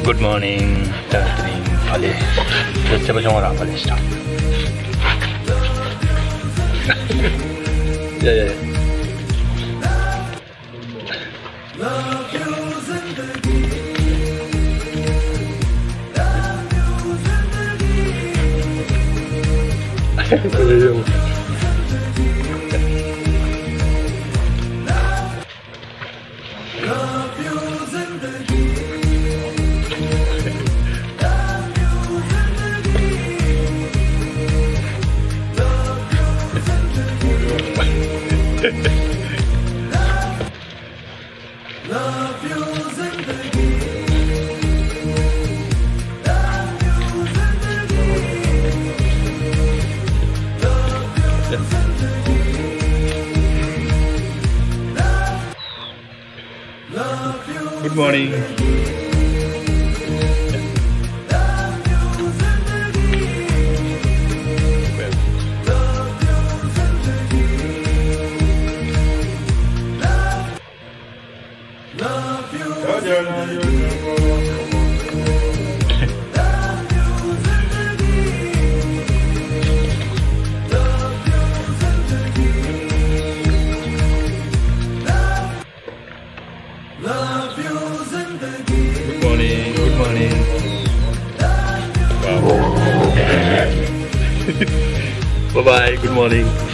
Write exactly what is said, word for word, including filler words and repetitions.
Good morning, teman-teman. Allez, coba jangan orang balik start. Ya ya. Good morning. Good morning, good morning. Wow. Bye bye, good morning.